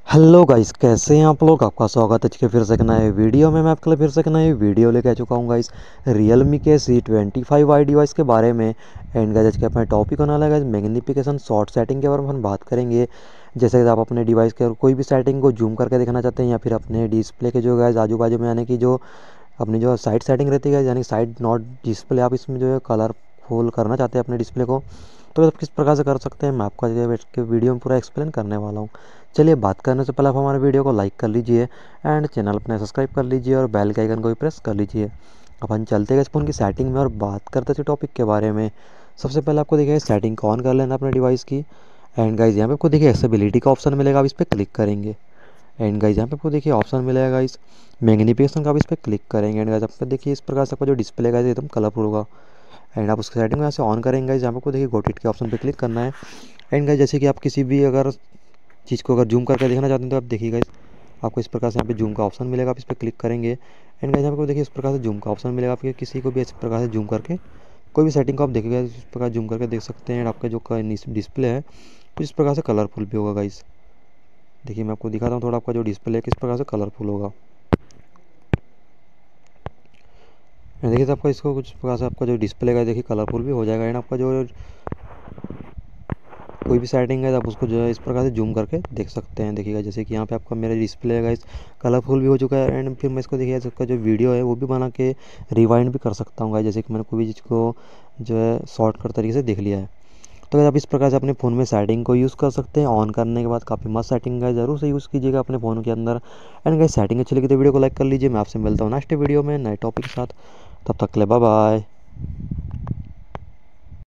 Hello guys, कैसे हैं आप लोग। आपका स्वागत है कि फिर से एक नए वीडियो में। मैं आपके लिए फिर से एक नई वीडियो लेके आ चुका हूँ गाइस, रियलमी के C25i डिवाइस के बारे में। एंड गाइस आज के अपने टॉपिक होने वाला है मैग्निफिकेशन शॉर्ट सेटिंग के बारे में हम बात करेंगे। जैसे कि आप अपने डिवाइस के कोई भी सेटिंग को जूम करके देखना चाहते हैं, या फिर अपने डिस्प्ले के जो गाइस आजू बाजू में यानी कि जो अपनी जो साइड सेटिंग रहती है यानी साइड नॉट डिस्प्ले, आप इसमें जो है कलरफुल करना चाहते हैं अपने डिस्प्ले को, तो आप किस प्रकार से कर सकते हैं मैं आपको आज के वीडियो में पूरा एक्सप्लेन करने वाला हूँ। चलिए, बात करने से पहले आप हमारे वीडियो को लाइक कर लीजिए एंड चैनल अपने सब्सक्राइब कर लीजिए और बेल के आइकन को भी प्रेस कर लीजिए। अपन चलते हैं इस फोन की सेटिंग में और बात करते थे टॉपिक के बारे में। सबसे पहले आपको देखिए सेटिंग को ऑन कर लेना अपने डिवाइस की। एंड गाइज यहाँ पे आपको देखिए एक्सेसिबिलिटी का ऑप्शन मिलेगा, आप इस पर क्लिक करेंगे। एंड गाइज यहाँ पे आपको देखिए ऑप्शन मिलेगा गाइस मैग्निफिकेशन का, आप इस पर क्लिक करेंगे। एंड गाइज आप देखिए इस प्रकार से आपका जो डिस्प्ले का एकदम कलरफुल होगा। एंड आप उसकी सेटिंग में ऐसे ऑन करेंगे गाइज, यहाँ पे आपको देखिए गोटिट के ऑप्शन पे क्लिक करना है। एंड गाइज जैसे कि आप किसी भी अगर चीज़ को अगर जूम करके देखना चाहते हैं तो आप देखिए गाइस आपको इस प्रकार से यहाँ पे जूम का ऑप्शन मिलेगा, आप इस पर क्लिक करेंगे। एंड गाइस यहाँ पे देखिए इस प्रकार से जूम का ऑप्शन मिलेगा, आपके किसी को भी इस प्रकार से जूम करके कोई भी सेटिंग को आप देखिएगा इस प्रकार जूम करके देख सकते हैं। आपका जो डिस्प्ले है तो इस प्रकार से कलरफुल भी होगा गाइस। देखिए मैं आपको दिखाता हूँ थोड़ा, आपका जो डिस्प्ले है किस प्रकार से कलरफुल होगा। देखिए तो आपका इसको कुछ प्रकार से आपका जो डिस्प्ले है देखिए कलरफुल भी हो जाएगा। एंड आपका जो कोई भी सेटिंग है आप उसको जो है इस प्रकार से जूम करके देख सकते हैं। देखिएगा जैसे कि यहाँ पे आपका मेरा डिस्प्ले है गाइस कलरफुल भी हो चुका है। एंड फिर मैं इसको देखिए इसका जो वीडियो है वो भी बना के रिवाइंड भी कर सकता हूँ गाइस, जैसे कि मैंने कोई भी चीज़ को जो है शॉर्टकट तरीके से देख लिया है। तो अगर आप इस प्रकार से अपने फ़ोन में सेटिंग को यूज़ कर सकते हैं। ऑन करने के बाद काफ़ी मस्त सेटिंग है, ज़रूर से यूज़ कीजिएगा अपने फ़ोन के अंदर। एंड गाइस सेटिंग अच्छी लगी तो वीडियो को लाइक कर लीजिए। मैं आपसे मिलता हूँ नेक्स्ट वीडियो में नए टॉपिक के साथ। तब तक के लिए बाय बाय।